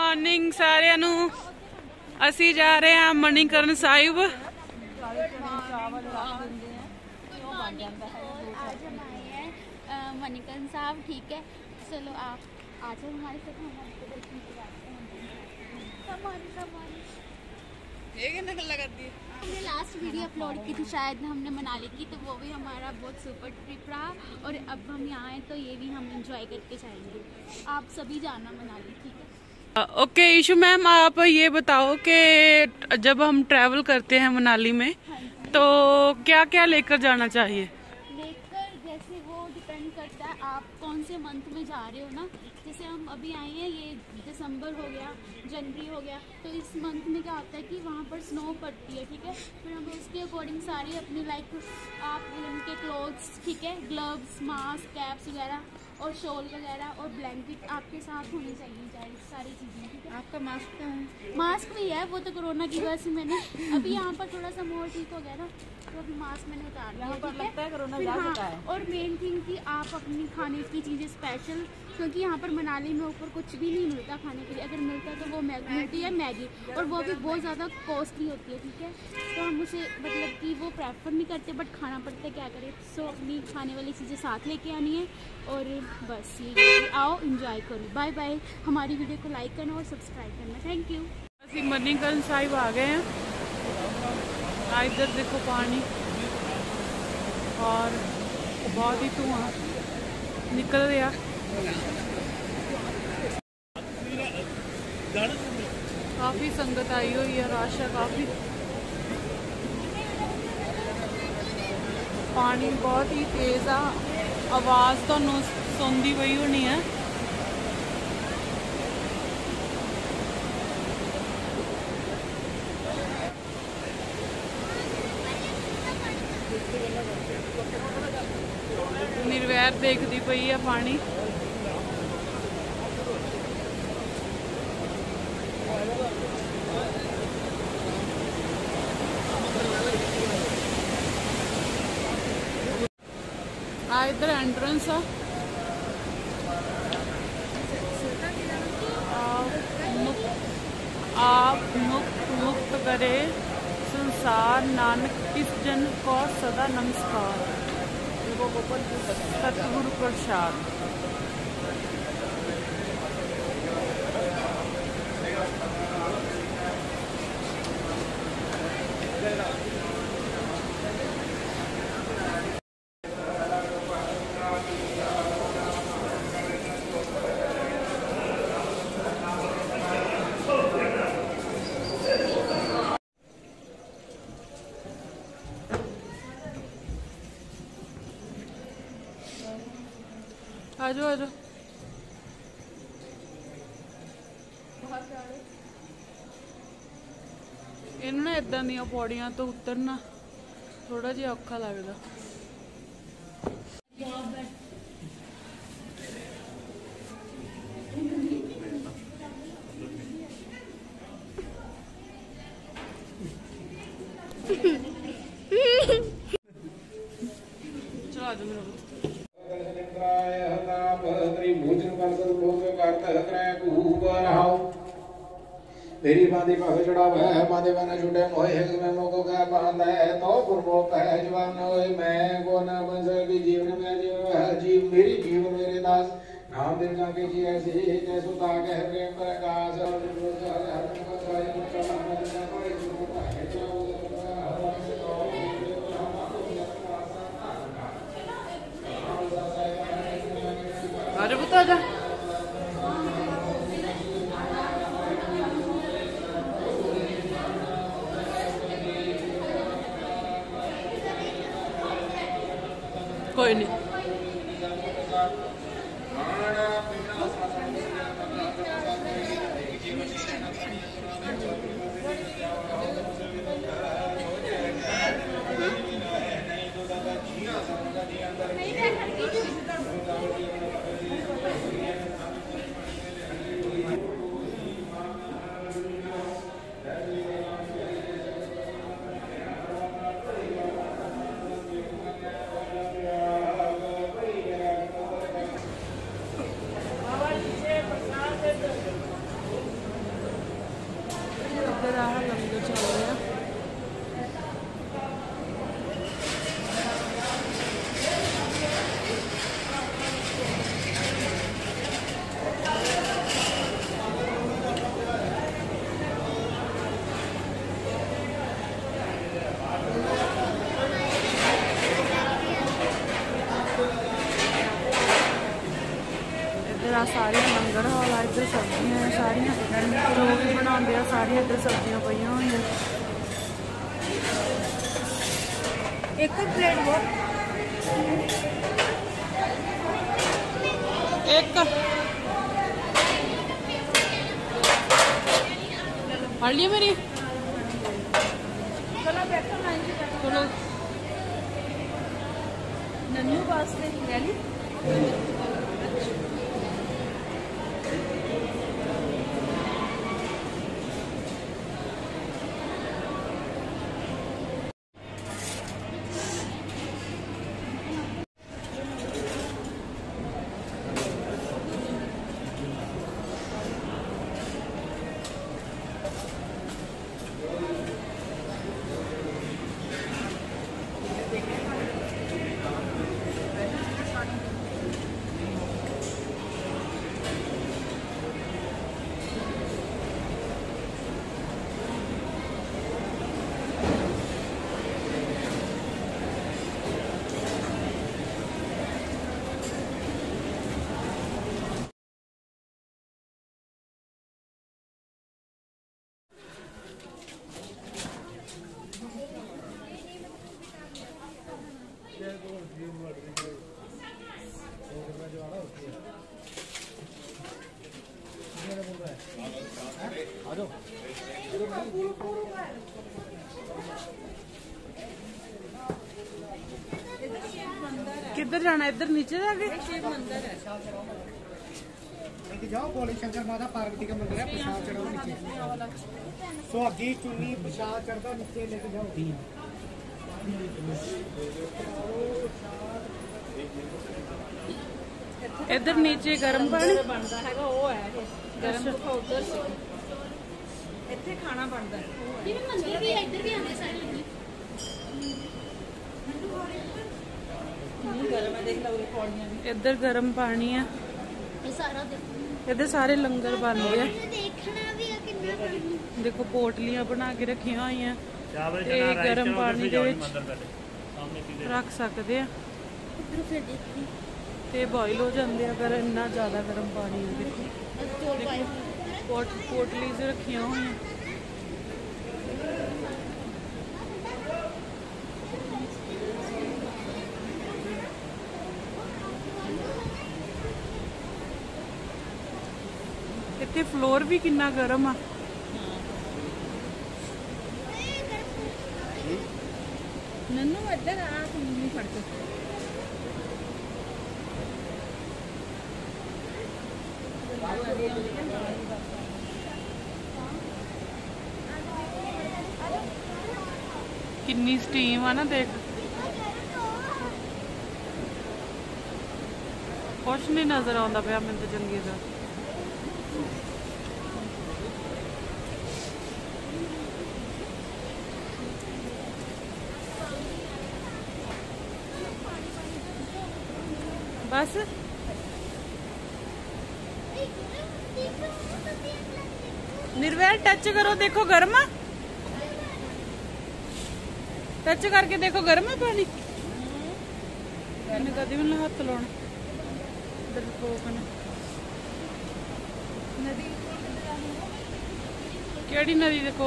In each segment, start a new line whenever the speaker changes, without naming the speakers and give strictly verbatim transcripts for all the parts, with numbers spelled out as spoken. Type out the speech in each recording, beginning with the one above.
Morning सारिਆਂ ਨੂੰ। ਅਸੀਂ जा रहे हैं मणिकरण साहिब।
आज हम आए हैं मणिकरण साहब, ठीक है। चलो आप आ जाओ हमारे साथ, हम आपको दर्शन करवाते हैं।
ये कितना गल्ला करती है।
हमने लास्ट वीडियो अपलोड की थी शायद हमने मनाली की, तो वो भी हमारा बहुत सुपर ट्रिप रहा। और अब हम यहाँ हैं तो ये भी हम इंजॉय करके जाएंगे। आप सभी जाना मनाली, ठीक है।
ओके ईशू मैम, आप ये बताओ कि जब हम ट्रैवल करते हैं मनाली में तो क्या क्या लेकर जाना चाहिए?
लेकर जैसे वो डिपेंड करता है आप कौन से मंथ में जा रहे हो ना। जैसे हम अभी आए हैं, ये दिसंबर हो गया, जनवरी हो गया, तो इस मंथ में क्या होता है कि वहाँ पर स्नो पड़ती है, ठीक है। फिर हम उसके अकॉर्डिंग सारी अपनी लाइक आप उनके क्लोथ्स, ठीक है, ग्लव्स, मास्क, कैप्स वगैरह और शॉल वगैरह और ब्लैंकेट आपके साथ होनी चाहिए सारी चीज़ें, ठीक है।
आपका मास्क क्या है?
मास्क भी है, वो तो कोरोना की वजह से मैंने अभी यहाँ पर थोड़ा सा मोर ठीक हो गया ना, तो अभी मास्क मैंने उतार दिया, ठीक है।
कोरोना
फिर हाँ, और मेन थिंग कि आप अपनी खाने की चीज़ें स्पेशल, क्योंकि यहाँ पर मनाली में ऊपर कुछ भी नहीं मिलता खाने के लिए, अगर मिलता है तो वो मिलती है मैगी, और वो भी बहुत ज़्यादा कॉस्टली होती है, ठीक है। तो हम उसे मतलब कि वो प्रेफर नहीं करते, बट खाना पड़ता है, क्या करें। सो अपनी खाने वाली चीज़ें साथ लेके आनी है, और बस ये आओ इंजॉय करो। Bye bye. हमारी वीडियो को लाइक करना और सब्सक्राइब करना, थैंक यू।
ਅਸੀਂ मणिकरण साहिब आ गए हैं। इधर देखो पानी और बहुत ही धुआं निकल रहा। काफ़ी संगत आई हुई है, रश है काफ़ी। पानी बहुत ही तेज़ आ, आवाज़ तो सुनती पई होनी है। निर्वैर देखती पई है पानी। आ इधर एंट्रेंस है। आप मुक्त मुक्त करे संसार, नानक किस जन को सदा नमस्कार। सतगुरु प्रसाद। आजो आजो। इन्होंने इदा दी पौड़ियां तो उतरना थोड़ा जिहा औखा लगता। चलो आजो मेरा
मेरी बांधी पग चढ़ावे बांधे बन छुटे मोहे में मोको कह बांधा है तो पुरबो कह जवान होए मैं को न बन सके जीवन में जीव है जीव मेरी जीव मेरे दास नाम दिन जाके जी ऐसी जय सुता कह प्रेम प्रकाश
अरे बता जा। कोई नहीं। इधर आ लंगर चल रहा। इधर सारे लंगर हाल आ, इधर सब्जियां है सारिया जो भी बनाते हैं सारिया इधर सब्जियां पईयां हुई।
एक प्लेट वो
एक पढ़ लिया मेरी। चलो
नन्नू वास्ते ले ली।
किधर जाना? इधर नीचे जाके
शिव मंदिर है।
जाओ बोले शंकर माता पार्वती का मंदिर है, प्रसाद चढ़ाओ नीचे। सुहागी चुन्नी प्रसाद चढ़ता नीचे लेके जाओ।
इधर नीचे गर्म पानी
बनता है वो है गरम उधर से ਇੱਥੇ ਖਾਣਾ ਬਣਦਾ ਹੈ। ਜਿਵੇਂ ਮੰਦਿਰ ਵੀ ਹੈ ਇੱਧਰ ਵੀ ਆਉਂਦੇ ਸਾਰੇ ਲੋਕੀ। ਗਰਮ ਹੈ ਦੇਖ ਲਓ ਪੌੜੀਆਂ ਵੀ।
इधर गर्म पानी है।
ਇਹ ਸਾਰਾ ਦੇਖੋ
इधर सारे लंगर बन रहे हैं।
ਦੇਖਣਾ ਵੀ ਹੈ ਕਿੰਨਾ ਪਾਣੀ।
देखो पोटलियां बना के रखिया हुई हैं ते गर्म पानी दे विच रख सकते हैं
ਉੱਧਰ ਫਿਰ ਦੇਖੀ
ते बॉयल हो जाते हैं अगर इन्ना ज़्यादा गर्म पानी है। देखो
ਚੋਲ ਪਾਏ
पोट पोटली से रखिया हुई हैं। इत्थे फ्लोर भी कितना गर्म आ।
ਨੰਨੂ ਇੱਧਰ ਆ ਤੂੰ ਨਹੀਂ ਫੜ ਕੇ
कितनी स्टीम है ना देख। कुछ नहीं नजर आता पाया मैं तो चंगी तरह। बस निर्वैर टच करो देखो गर्म है। टच करके देखो गर्म है पानी। मैंने कभी भी नहीं हाथ लाना। केड़ी नदी देखो।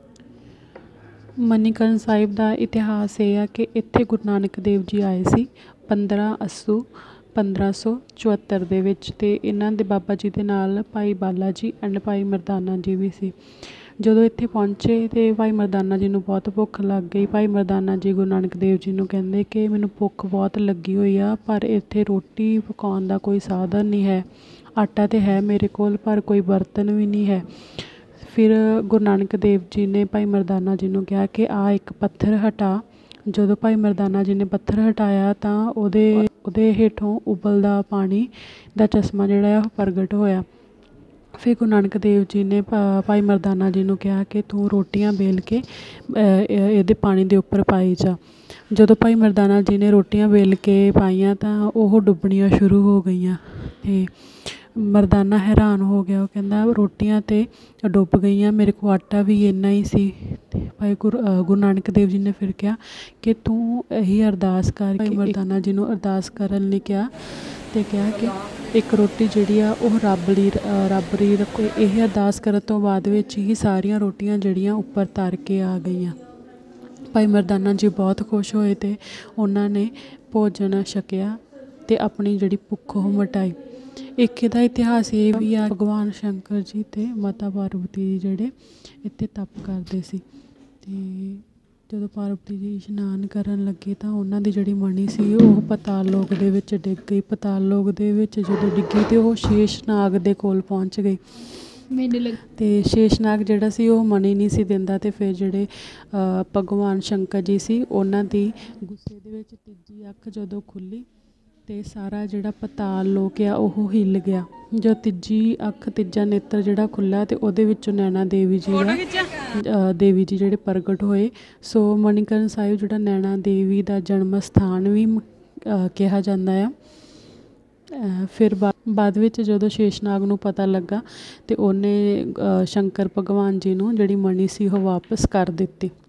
मणिकरण साहिब का इतिहास ये है कि इत्थे गुरु नानक देव जी आए सी पंद्रह अस्सू पंद्रह सौ चौहत्तर दे विच ते इन्हां दे बाबा जी दे नाल भाई बाला जी एंड भाई मरदाना जी भी सी। जदों इत्थे पहुंचे तो भाई मरदाना जी नूं बहुत भुख लग गई। भाई मरदाना जी गुरु नानक देव जी नूं कहंदे कि मैनूं भुख बहुत लगी हुई आ पर इत्थे रोटी पकाउण दा कोई साधन नहीं है। आटा तो है मेरे कोल पर कोई बर्तन भी नहीं है। फिर गुरु नानक देव जी ने भाई मरदाना जी नूं कहा कि आ एक पत्थर हटा। जदों भाई मरदाना जी ने पत्थर हटाया तो उहदे उहदे हेठों उबलदा पानी दा चश्मा जिहड़ा है प्रगट होया। ਫਿਰ ਗੁਰੂ ਨਾਨਕ ਦੇਵ ਜੀ ਨੇ ਭਾ- ਭਾਈ ਮਰਦਾਨਾ ਜੀ ਨੂੰ ਕਿਹਾ ਕਿ ਤੂੰ ਰੋਟੀਆਂ ਵੇਲ ਕੇ ਇਹ- ਇਹਦੇ ਪਾਣੀ ਦੇ ਉੱਪਰ ਪਾਈ ਜਾ। ਜਦੋਂ ਭਾਈ ਮਰਦਾਨਾ ਜੀ ਨੇ ਰੋਟੀਆਂ ਵੇਲ ਕੇ ਪਾਈਆਂ ਤਾਂ ਉਹ ਡੁੱਬਣੀਆਂ ਸ਼ੁਰੂ ਹੋ ਗਈਆਂ ਅਤੇ ਮਰਦਾਨਾ ਹੈਰਾਨ ਹੋ ਗਿਆ। ਉਹ ਕਹਿੰਦਾ ਰੋਟੀਆਂ ਤਾਂ ਡੁੱਬ ਗਈਆਂ, ਮੇਰੇ ਕੋਲ ਆਟਾ ਵੀ ਇੰਨਾ ਹੀ ਸੀ। ਅਤੇ ਭਾਈ ਗੁਰੂ ਗੁਰੂ ਨਾਨਕ ਦੇਵ ਜੀ ਨੇ ਫਿਰ ਕਿਹਾ ਕਿ ਤੂੰ ਇਹੀ ਅਰਦਾਸ ਕਰ। ਭਾਈ ਮਰਦਾਨਾ ਜੀ ਨੂੰ ਅਰਦਾਸ ਕਰਨ ਲਈ ਕਿਹਾ ਅਤੇ ਕਿਹਾ ਕਿ ਇੱਕ ਰੋਟੀ ਜਿਹੜੀ ਆ ਉਹ ਰੱਬ ਲਈ ਰੱਬ ਲਈ ਰੱਖੋ। ਇਹ ਅਰਦਾਸ ਕਰਨ ਤੋਂ ਬਾਅਦ ਵਿੱਚ ਹੀ ਸਾਰੀਆਂ ਰੋਟੀਆਂ ਜਿਹੜੀਆਂ ਉੱਪਰ ਤਰ ਕੇ ਆ ਗਈਆਂ। ਭਾਈ ਮਰਦਾਨਾ ਜੀ ਬਹੁਤ ਖੁਸ਼ ਹੋਏ ਅਤੇ ਉਹਨਾਂ ਨੇ ਭੋਜਨ ਛਕਿਆ ਅਤੇ ਆਪਣੀ ਜਿਹੜੀ ਭੁੱਖ ਉਹ ਮਿਟਾਈ। ਇੱਕ ਇਹਦਾ ਇਤਿਹਾਸ ਇਹ ਵੀ ਆ, ਭਗਵਾਨ ਸ਼ੰਕਰ ਜੀ ਅਤੇ ਮਾਤਾ ਪਾਰਵਤੀ ਜੀ ਜਿਹੜੇ ਇੱਥੇ ਤਪ ਕਰਦੇ ਸੀ ਅਤੇ ਜਦੋਂ ਪਾਰਵਤੀ ਜੀ ਇਸ਼ਨਾਨ ਕਰਨ ਲੱਗੇ ਤਾਂ ਉਹਨਾਂ ਦੀ ਜਿਹੜੀ ਮਣੀ ਸੀ ਉਹ ਪਤਾਲ ਲੋਕ ਦੇ ਵਿੱਚ ਡਿੱਗ ਗਈ। ਪਤਾਲ ਲੋਕ ਦੇ ਵਿੱਚ ਜਦੋਂ ਡਿੱਗੀ ਤਾਂ ਉਹ ਸ਼ੇਸ਼ਨਾਗ ਦੇ ਕੋਲ ਪਹੁੰਚ ਗਈ ਅਤੇ ਸ਼ੇਸ਼ਨਾਗ ਜਿਹੜਾ ਸੀ ਉਹ ਮਣੀ ਨਹੀਂ ਸੀ ਦਿੰਦਾ। ਅਤੇ ਫਿਰ ਜਿਹੜੇ ਭਗਵਾਨ ਸ਼ੰਕਰ ਜੀ ਸੀ ਉਹਨਾਂ ਦੀ ਗੁੱਸੇ ਦੇ ਵਿੱਚ ਤੀਜੀ ਅੱਖ ਜਦੋਂ ਖੁੱਲ੍ਹੀ ਅਤੇ ਸਾਰਾ ਜਿਹੜਾ ਪਤਾਲ ਲੋਕ ਆ ਉਹ ਹਿੱਲ ਗਿਆ। ਜਦੋਂ ਤੀਜੀ ਅੱਖ ਤੀਜਾ ਨੇਤਰ ਜਿਹੜਾ ਖੁੱਲ੍ਹਾ ਅਤੇ ਉਹਦੇ ਵਿੱਚੋਂ ਨੈਣਾ ਦੇਵੀ ਜੀ ਆ ਦੇਵੀ ਜੀ ਜਿਹੜੇ ਪ੍ਰਗਟ ਹੋਏ। ਸੋ ਮਣੀਕਰਨ ਸਾਹਿਬ ਜਿਹੜਾ ਨੈਣਾ ਦੇਵੀ ਦਾ ਜਨਮ ਸਥਾਨ ਵੀ ਕਿਹਾ ਜਾਂਦਾ ਆ। ਫਿਰ ਬਾ ਬਾਅਦ ਵਿੱਚ ਜਦੋਂ ਸ਼ੇਸ਼ਨਾਗ ਨੂੰ ਪਤਾ ਲੱਗਾ ਅਤੇ ਉਹਨੇ ਸ਼ੰਕਰ ਭਗਵਾਨ ਜੀ ਨੂੰ ਜਿਹੜੀ ਮਣੀ ਸੀ ਉਹ ਵਾਪਸ ਕਰ ਦਿੱਤੀ।